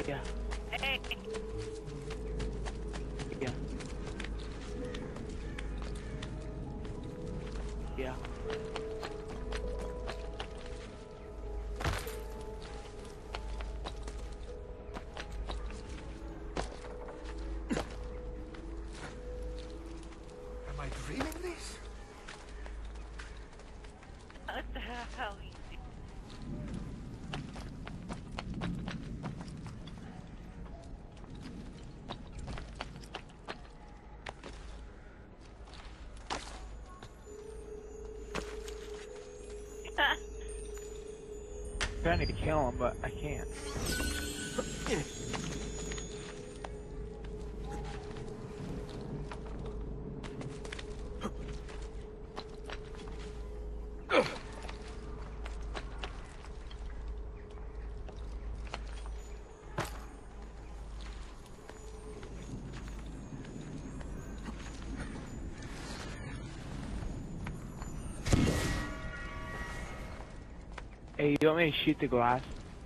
Yeah. Hey. Yeah. Yeah. Am I dreaming this? What the hell you do? I'm trying to kill him, but I can't. Hey, you want me to shoot the glass?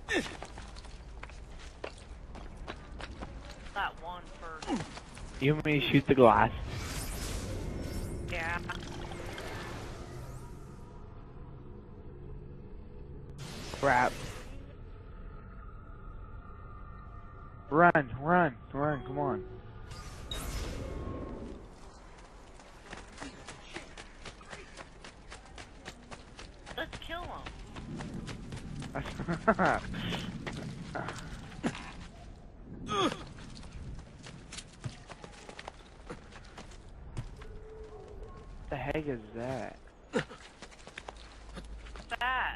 That one first. You want me to shoot the glass? Yeah. Crap. Run, run, run, come on. Let's kill him. The heck is that? What's that?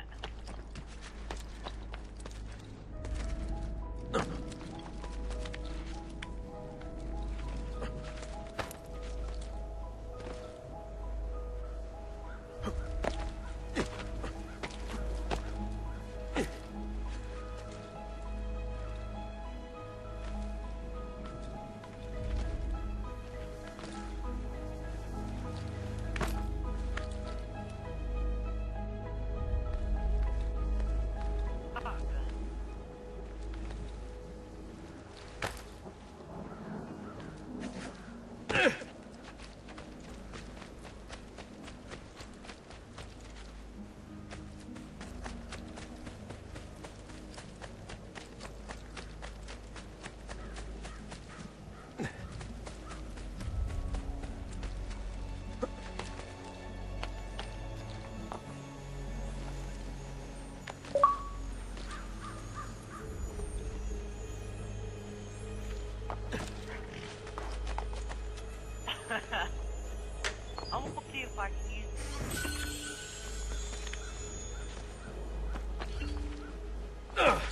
I'm gonna see if I can use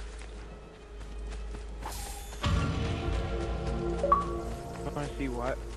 I want to see what?